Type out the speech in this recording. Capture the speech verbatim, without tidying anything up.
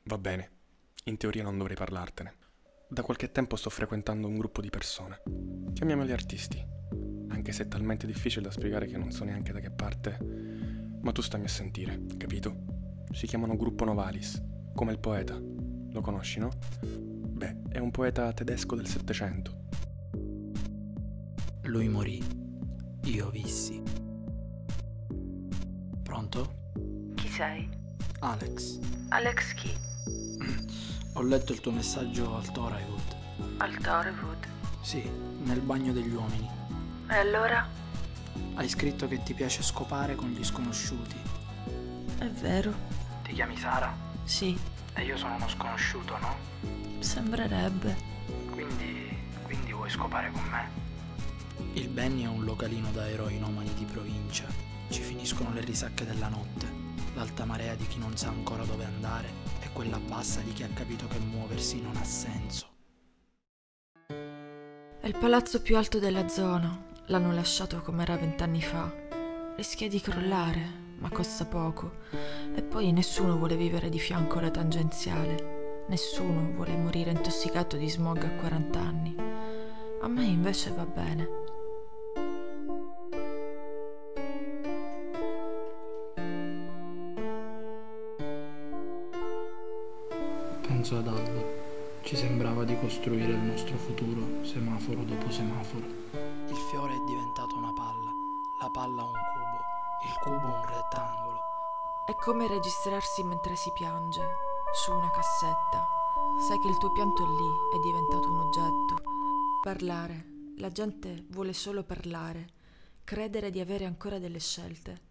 Va bene, in teoria non dovrei parlartene. Da qualche tempo sto frequentando un gruppo di persone. Chiamiamoli artisti, anche se è talmente difficile da spiegare che non so neanche da che parte. Ma tu stammi a sentire, capito? Si chiamano Gruppo Novalis, come il poeta. Lo conosci, no? Beh, è un poeta tedesco del Settecento. Lui morì, io vissi. Pronto? Chi sei? Alex. Alex chi? Ho letto il tuo messaggio al Torewood. Al Torewood. Sì, nel bagno degli uomini. E allora? Hai scritto che ti piace scopare con gli sconosciuti. È vero. Ti chiami Sara? Sì, E io sono uno sconosciuto, no? sembrerebbe. Quindi... quindi vuoi scopare con me? Il Benny è un localino da eroinomani di provincia. Ci finiscono le risacche della notte. L'alta marea di chi non sa ancora dove andare e quella bassa di chi ha capito che muoversi non ha senso. È il palazzo più alto della zona. L'hanno lasciato come era vent'anni fa. Rischia di crollare, ma costa poco. E poi nessuno vuole vivere di fianco alla tangenziale. Nessuno vuole morire intossicato di smog a quaranta anni. A me invece va bene. Penso ad Aldo. Ci sembrava di costruire il nostro futuro, semaforo dopo semaforo. Il fiore è diventato una palla, la palla un cubo, il cubo un rettangolo. È come registrarsi mentre si piange, su una cassetta. Sai che il tuo pianto lì è diventato un oggetto. Parlare. La gente vuole solo parlare. Credere di avere ancora delle scelte.